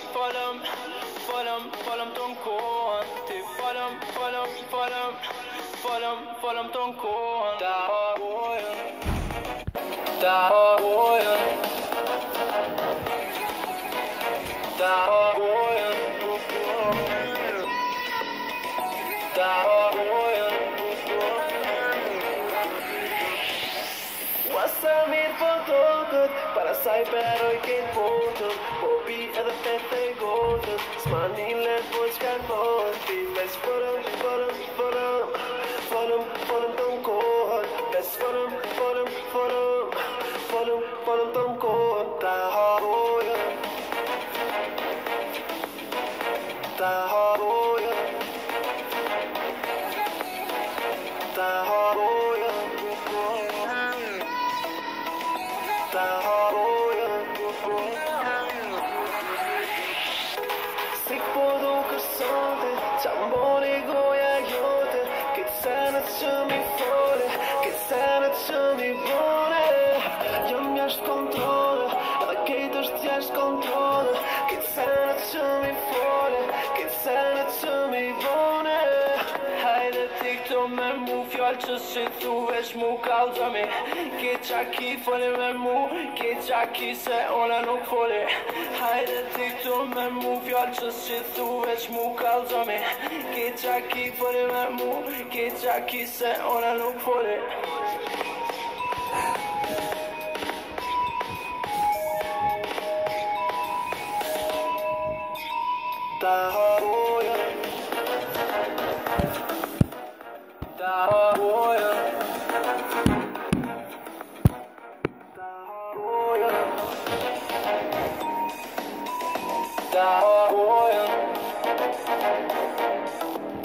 Follow ton courant. T'es follow ton courant. Da boy, da boy, da boy. Wassamir fototot, para saber oi que foto. Bobby é da tete goto, smanile pois carmonti. Best follow ton cor. Best follow ton cor. Da boy, da boy, da boy. Sick 보도 그 손에 참 버리고 야요들 괜찮아 춤이 보내 괜찮아 춤이 보내 영야시 컨트롤 나게 도시야시 컨트롤 괜찮아 춤이 보내 괜찮아 춤이 보내 Hajde ti këto me mu fjallë që si thuvesh mu kalzami Ke qaki fole me mu, ke qaki se ona nuk fole Hajde ti këto me mu fjallë që si thuvesh mu kalzami Ke qaki fole me mu, ke qaki se ona nuk fole Da boja Da boja Da boja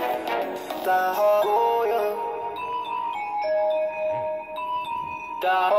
Da boja Da